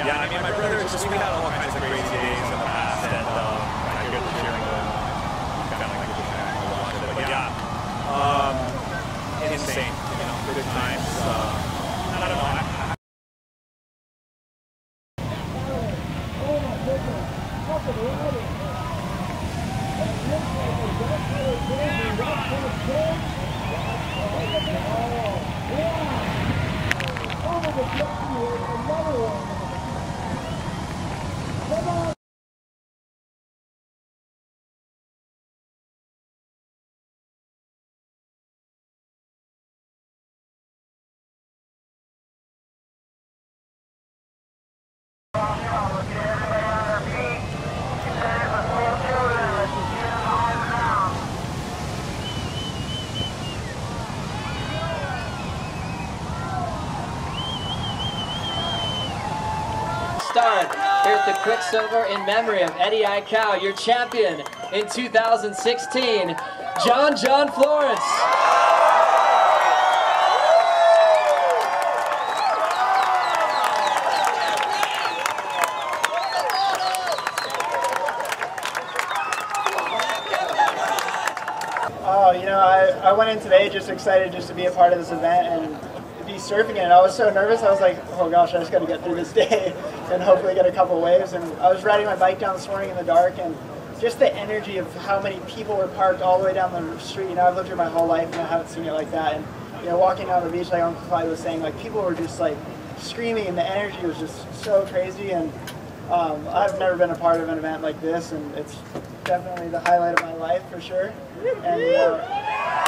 Yeah, I mean, my brother, it's just, we had all kinds of crazy days in the past, and I get to cheering them, kind of like to watch it. But yeah, insane, you know, good times. I don't know. Here's the Quicksilver in memory of Eddie Aikau, your champion in 2016, John Florence. Oh, you know, I went in today just excited just to be a part of this event and be surfing it. I was so nervous. I was like, oh gosh, I just got to get through this day and hopefully get a couple waves. And I was riding my bike down this morning in the dark, and just the energy of how many people were parked all the way down the street. You know, I've lived here my whole life and I haven't seen it like that. And you know, walking down the beach, like Uncle Clyde was saying, like people were just like screaming, and the energy was just so crazy. And I've never been a part of an event like this, and it's definitely the highlight of my life for sure. And